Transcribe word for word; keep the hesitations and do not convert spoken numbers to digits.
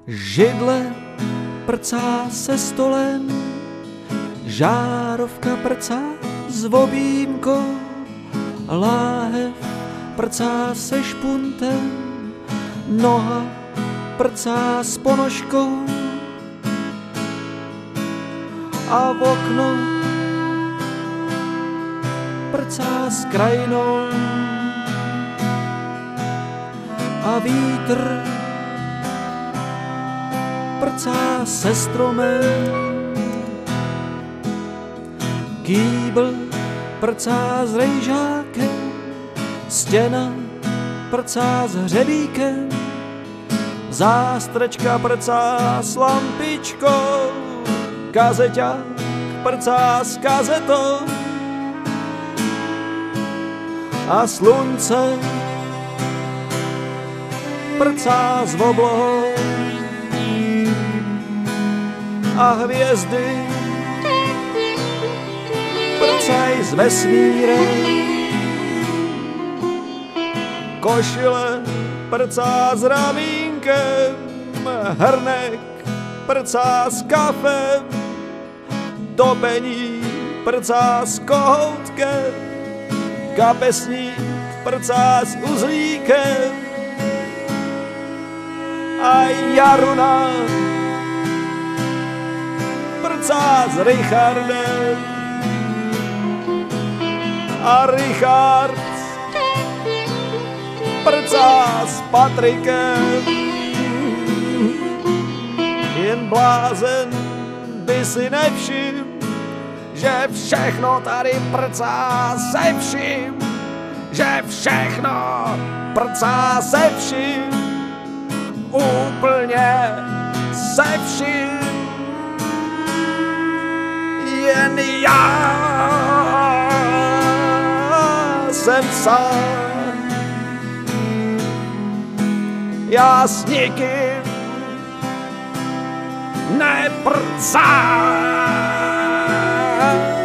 Židle prcá se stolem, žárovka prcá s vobímkou, láhev prcá se špuntem, noha prcá s ponožkou a v okno prcá s krajinou a vítr prcá se stromem. Kýbl prcá s rejžákem, stěna prcá s hřebíkem, zástrečka prcá s lampičkou, kazeťák prcá s kazetou a slunce prcá s oblohou a hvězdy prcaj s vesmírem. Košile prcá s ramínkem, hrnek prcá s kafem, topení prcá s kohoutkem, kapesník prcá s uzlíkem a Jaruna prcá s Richardem a Richard prcá s Patrikem. Jen blázen by si nevšim, že všechno tady prcá se vším, že všechno prcá se vším, úplně se vším. Jen já jsem sám, já s nikým neprcám.